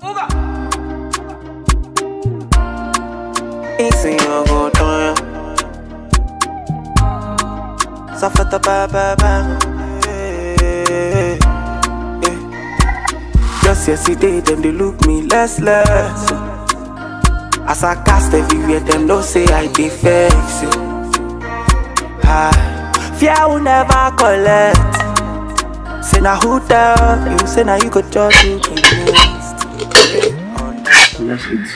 Just yesterday, them they look me less. As I cast everywhere, them don't say I defect. Fear will never collect. Say now who tell you? Say now you could judge you. Let's eat.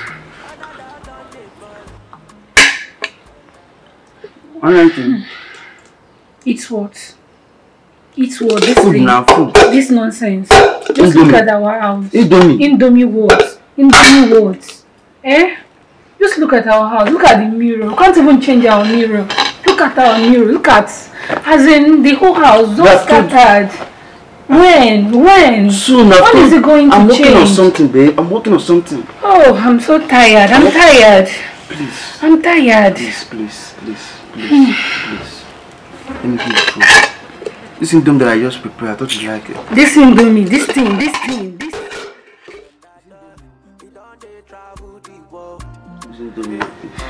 Alright. It's what? It's what? This food thing. Now, food. This nonsense. Just look at our house. Indomie. Indomie what? Indomie what? Eh? Just look at our house. Look at the mirror. We can't even change our mirror. Look at our mirror. Look at, as in the whole house. Just scattered. When? Soon. When is it going to change? I'm working on something, babe. I'm working on something. Oh, I'm so tired. I'm tired. Please. I'm tired. Please. Let me give you food. This Indomie that I just prepared, I thought you like it. This Indomie, this thing. This Indomie.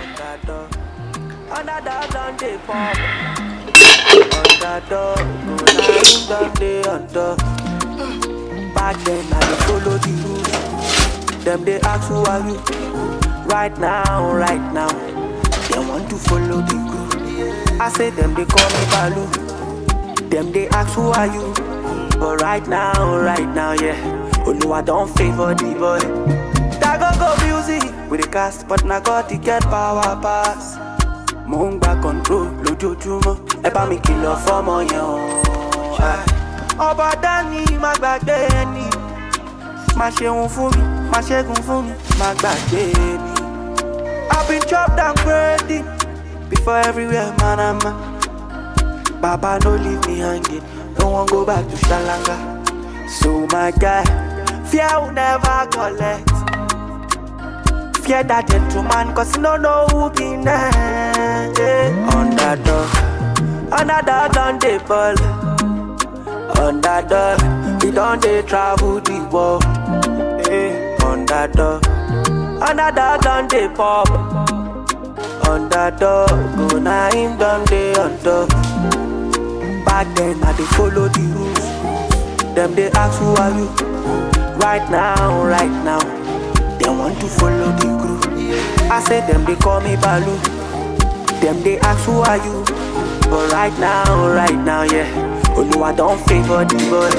Back then I follow the rules. Them they ask who are you? Right now. They want to follow the group. I say them they call me Balu. Them they ask who are you? But right now, yeah. Only I don't favor the boy. That go music with the cast, but now got to get power pass. Moon back control, Lojo Jumo. Eba mi kilo for mo yan. Oba Dani, ma gbagbe ni. Ma ṣeun fún mi, ma ṣẹ́gun fún mi, ma gbagbe ni. I've been chopped and graded before everywhere, man. Baba, no leave me hanging. Don't want go back to Shalanga. So my guy, fear will never collect. Fear that gentleman, cause you don't know who be next. Underdog on the ball. Underdog, we don't they travel the world. Underdog on the pop. Underdog, go now him done they on top. Back then I they follow the rules. Them they ask who are you? Right now. They want to follow the group. I say them they call me Balu. Them they ask who are you? But right now, yeah. Only I don't favor the boy.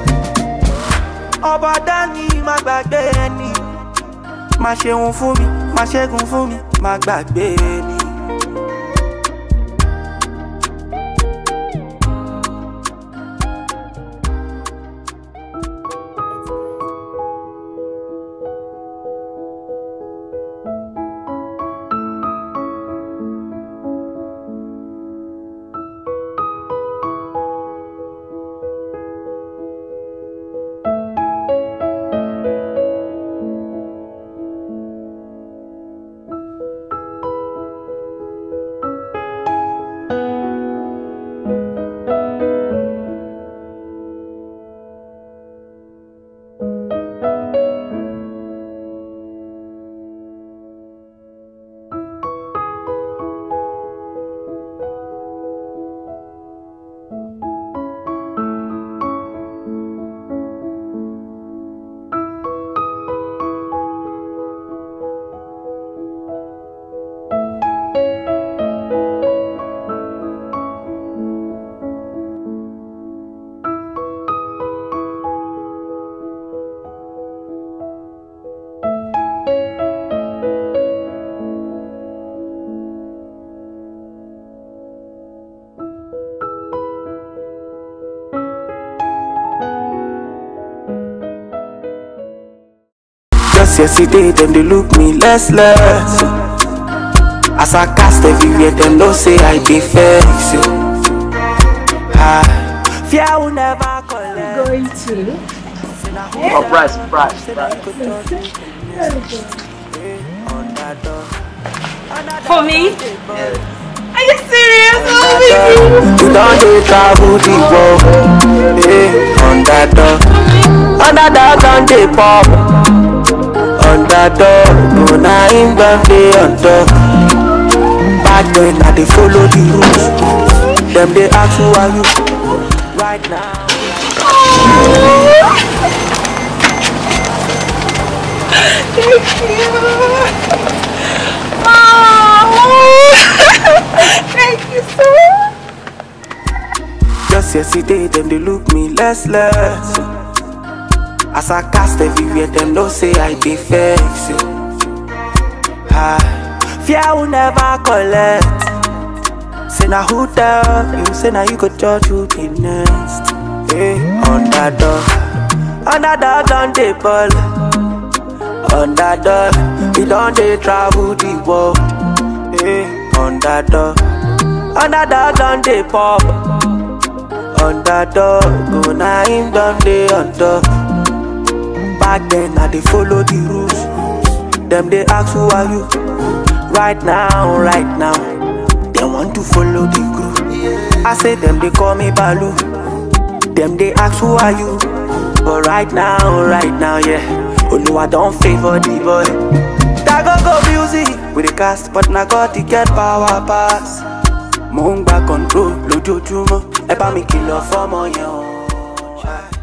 Oba Dani, ma gbagbe ni. Ma ṣeun fún mi, ma ṣẹ́gun fún mi, ma gbagbe ni. Yesterday, them they look me less. As I cast everywhere, them don't say I defect. Fear will never collect. Going to? Oh, price. For me? Yeah. Are you serious? Oh, baby. You don't travel the world. Underdog on the pop. underdog, now him done dey on top. Back then I dey follow the rules. Them they ask who are you right now. Thank you. Thank you so much. Just yesterday, them they look me less. As I cast everywhere, them don't say I be fake. Fear will never collect. Say now who tell you? Say now you could judge who be next. Hey, underdog on the ball. Underdog, we don't they travel the world. Hey, underdog on the pop. Underdog, now him done dey on top. Back then I dey follow the rules. Them they ask who are you right now. They want to follow the group. I say them they call me Balu. Them they ask who are you. But right now, yeah. Oluwa don't favor the boy. That go music with the cast, but now got to get power pass. Mo ń gba control lójoojúmọ́. Ẹ bá mi kìlọ̀ fọ́mọ yẹn o.